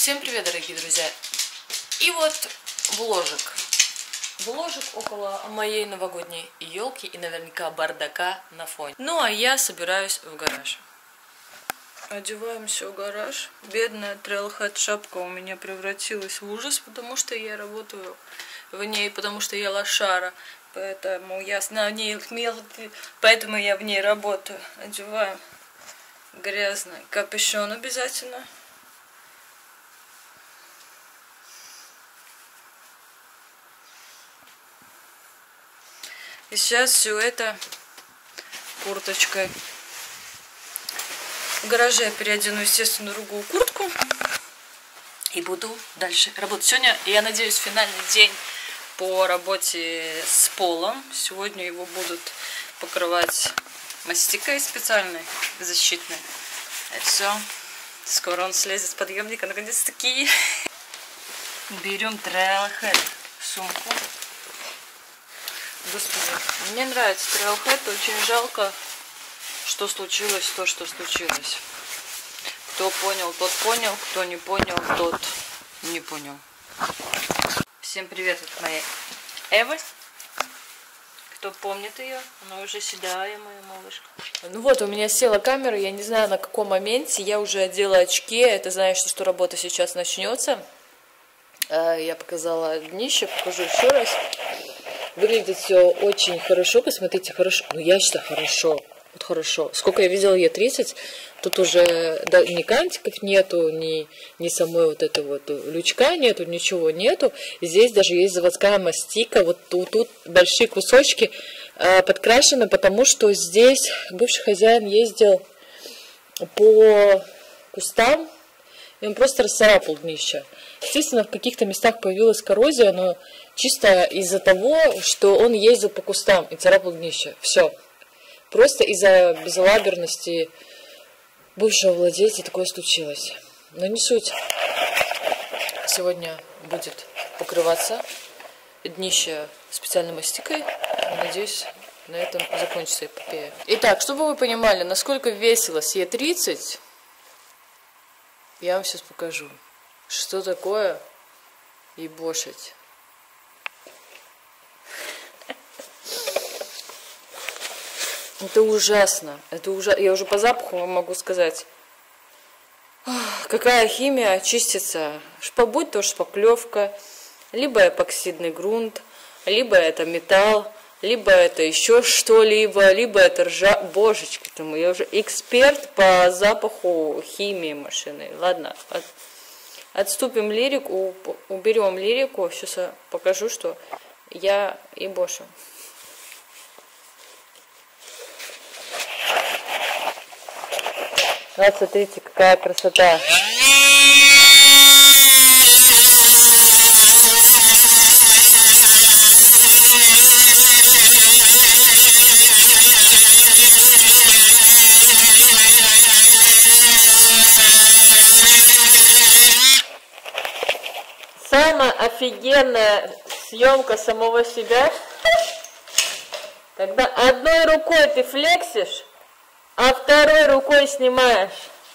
Всем привет, дорогие друзья! И вот вложек около моей новогодней елки и наверняка бардака на фоне. Ну а я собираюсь в гараж. Одеваемся в гараж. Бедная трейлхед шапка у меня превратилась в ужас, потому что я работаю в ней, потому что я лошара. Поэтому я на ней поэтому я в ней работаю. Одеваем грязный капюшон обязательно. И сейчас все это курточкой. В гараже я переодену, естественно, другую куртку. И буду дальше работать. Сегодня, я надеюсь, финальный день по работе с полом. Сегодня его будут покрывать мастикой специальной, защитной. Это все. Скоро он слезет с подъемника, наконец-таки. Берем трейлхед сумку. Господи, мне нравится трейлхед, очень жалко, что случилось то, что случилось. Кто понял, тот понял, кто не понял, тот не понял. Всем привет от моей Эвы. Кто помнит ее, она уже седая, моя малышка. Ну вот, у меня села камера, я не знаю на каком моменте, я уже одела очки, это значит, что работа сейчас начнется. Я показала днище, покажу еще раз. Выглядит все очень хорошо, посмотрите, хорошо. Ну, я считаю, хорошо. Вот хорошо. Сколько я видела Е30, тут уже да, ни кантиков нету, ни самой вот этой вот лючка нету, ничего нету. Здесь даже есть заводская мастика. Вот тут большие кусочки подкрашены, потому что здесь бывший хозяин ездил по кустам, и он просто расцарапал днище. Естественно, в каких-то местах появилась коррозия, но чисто из-за того, что он ездил по кустам и царапал днище. Все. Просто из-за безалаберности бывшего владельца такое случилось. Но не суть. Сегодня будет покрываться днище специальной мастикой. Надеюсь, на этом закончится эпопея. Итак, чтобы вы понимали, насколько весело с Е30, я вам сейчас покажу, что такое ебошить. Это ужасно. Это ужасно. Я уже по запаху вам могу сказать, какая химия очистится. Будь то шпаклевка, либо эпоксидный грунт, либо это металл, либо это еще что-либо, либо это ржа. Божечки ты мой, я уже эксперт по запаху химии машины. Ладно, отступим лирику, уберем лирику. Сейчас я покажу, что я ебошу. Вот смотрите, какая красота. Самая офигенная съемка самого себя, когда одной рукой ты флексишь, а второй рукой снимаешь.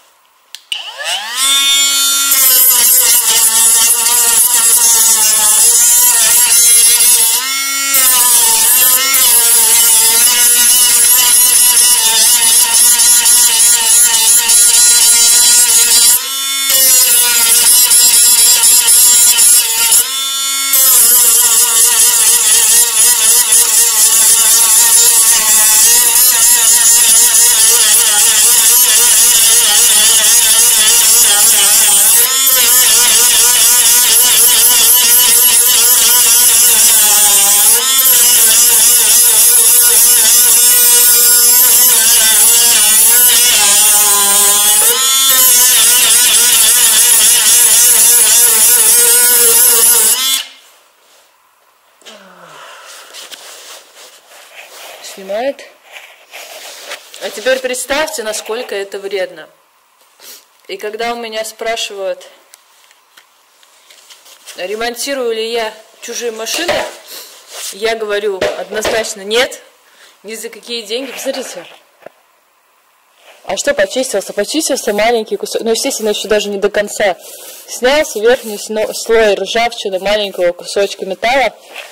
Снимает. А теперь представьте, насколько это вредно. И когда у меня спрашивают, ремонтирую ли я чужие машины, я говорю однозначно нет, ни за какие деньги. Посмотрите. А что почистился? Почистился маленький кусок. Ну, естественно, еще даже не до конца. Снялся верхний слой ржавчины маленького кусочка металла.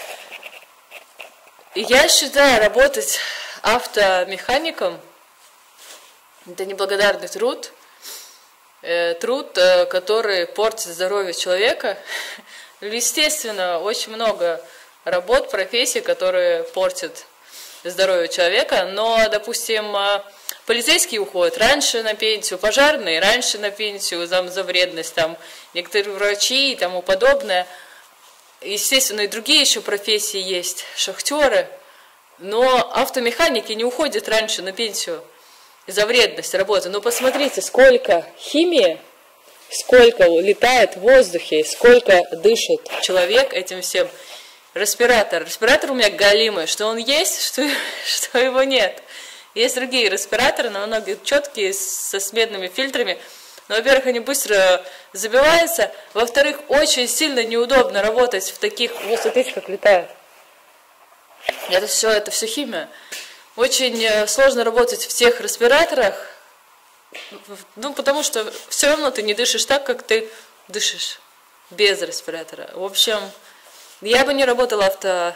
И я считаю, работать автомехаником — это неблагодарный труд. Труд, который портит здоровье человека. Естественно, очень много работ, профессий, которые портят здоровье человека. Но, допустим, полицейские уходят раньше на пенсию, пожарные раньше на пенсию за вредность, там, некоторые врачи и тому подобное. Естественно, и другие еще профессии есть, шахтеры. Но автомеханики не уходят раньше на пенсию за вредность работы. Но посмотрите, сколько химии, сколько летает в воздухе, сколько дышит человек этим всем. Респиратор. Респиратор у меня галимый, что он есть, что его нет. Есть другие респираторы, намного четкие, со медными фильтрами. Но, во-первых, они быстро забиваются. Во-вторых, очень сильно неудобно работать в таких... Вот смотрите, как летает. Это все химия. Очень сложно работать в тех респираторах. Ну, потому что все равно ты не дышишь так, как ты дышишь без респиратора. В общем, я бы не работала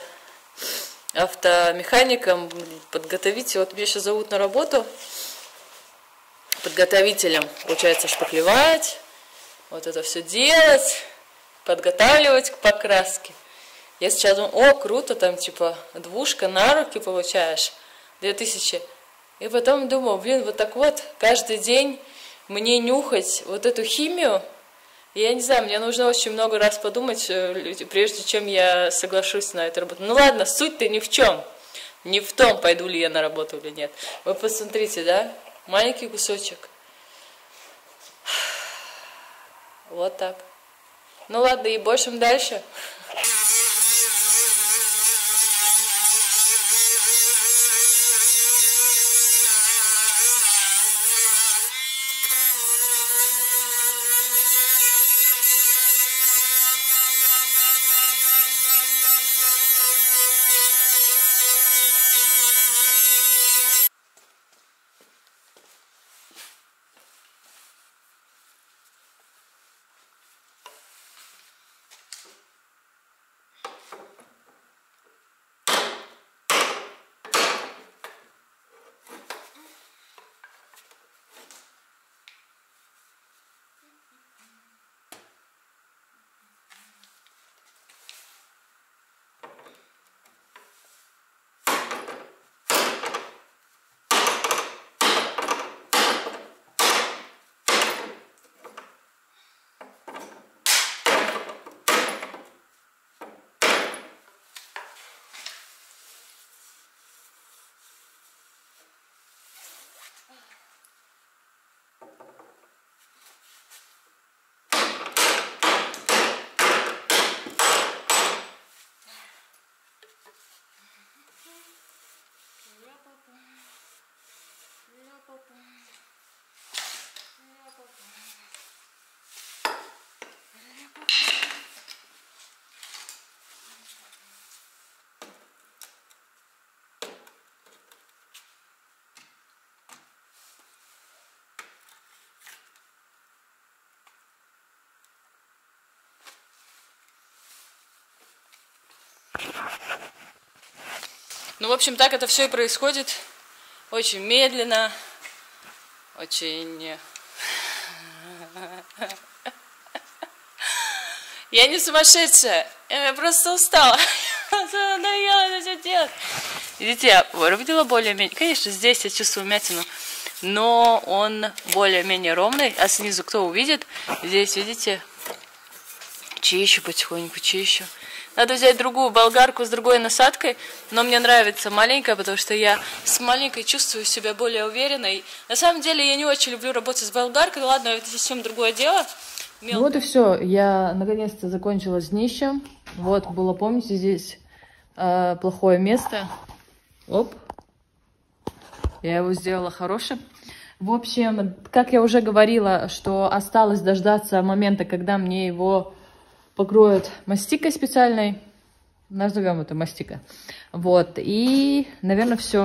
автомехаником, подготовителем. Вот меня сейчас зовут на работу подготовителем. Получается, шпаклевать, вот это все делать, подготавливать к покраске. Я сейчас думаю, о, круто, там типа двушка на руки получаешь, 2000. И потом думаю, блин, вот так вот каждый день мне нюхать вот эту химию. И я не знаю, мне нужно очень много раз подумать, прежде чем я соглашусь на эту работу. Ну ладно, суть-то ни в чем. Не в том, пойду ли я на работу или нет. Вы посмотрите, да? Маленький кусочек. Вот так. Ну ладно, и больше дальше. Ну, в общем, так это все и происходит. Очень медленно, очень... Я не сумасшедшая, я просто устала. Надоело это все делать. Видите, я выровняла более-менее. Конечно, здесь я чувствую вмятину, но он более-менее ровный. А снизу кто увидит? Здесь, видите, чищу потихоньку, чищу. Надо взять другую болгарку с другой насадкой, но мне нравится маленькая, потому что я с маленькой чувствую себя более уверенной. На самом деле я не очень люблю работать с болгаркой, ладно, это совсем другое дело. Ну вот и все, я наконец-то закончила с днищем. Вот было, помните, здесь плохое место. Оп, я его сделала хорошим. В общем, как я уже говорила, что осталось дождаться момента, когда мне его покроют мастикой специальной, назовем это мастика. Вот, и, наверное, все.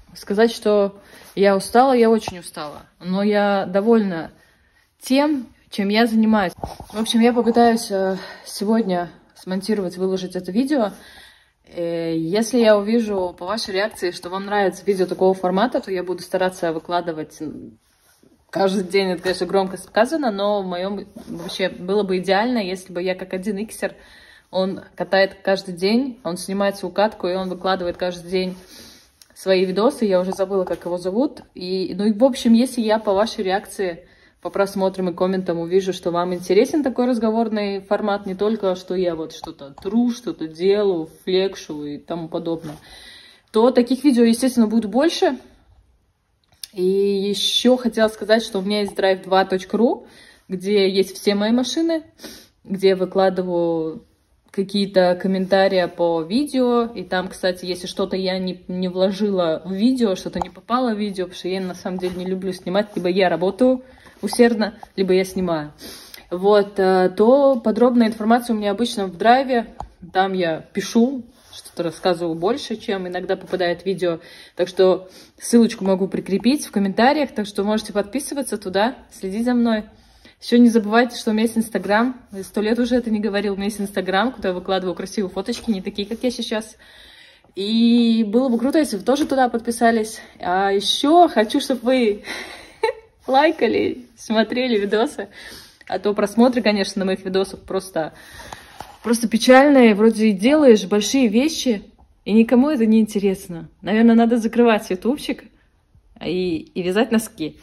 Сказать, что я устала, я очень устала. Но я довольна тем, чем я занимаюсь. В общем, я попытаюсь сегодня смонтировать, выложить это видео. Если я увижу по вашей реакции, что вам нравится видео такого формата, то я буду стараться выкладывать каждый день. Это, конечно, громко сказано, но в моем вообще было бы идеально, если бы я как один иксер, он катает каждый день, он снимает свою катку, и он выкладывает каждый день свои видосы. Я уже забыла, как его зовут. Ну и в общем, если я по вашей реакции, по просмотрам и комментам увижу, что вам интересен такой разговорный формат, не только, что я вот что-то тру, что-то делаю, флекшу и тому подобное, то таких видео, естественно, будет больше. И еще хотела сказать, что у меня есть drive2.ru, где есть все мои машины, где я выкладываю какие-то комментарии по видео. И там, кстати, если что-то я не вложила в видео, что-то не попало в видео, потому что я на самом деле не люблю снимать, либо я работаю усердно, либо я снимаю. Вот, то подробная информация у меня обычно в драйве. Там я пишу, что-то рассказываю больше, чем иногда попадает в видео. Так что ссылочку могу прикрепить в комментариях, так что можете подписываться туда, следить за мной. Еще не забывайте, что у меня есть Инстаграм. 100 лет уже это не говорил. У меня есть Инстаграм, куда я выкладываю красивые фоточки, не такие, как я сейчас. И было бы круто, если вы тоже туда подписались. А еще хочу, чтобы вы лайкали, смотрели видосы. А то просмотры, конечно, на моих видосах просто печальные. Вроде делаешь большие вещи, и никому это не интересно. Наверное, надо закрывать ютубчик и вязать носки.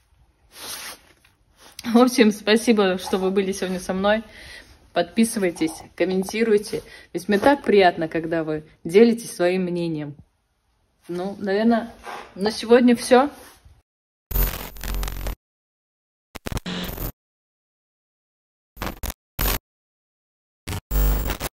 В общем, спасибо, что вы были сегодня со мной. Подписывайтесь, комментируйте. Ведь мне так приятно, когда вы делитесь своим мнением. Ну, наверное, на сегодня все.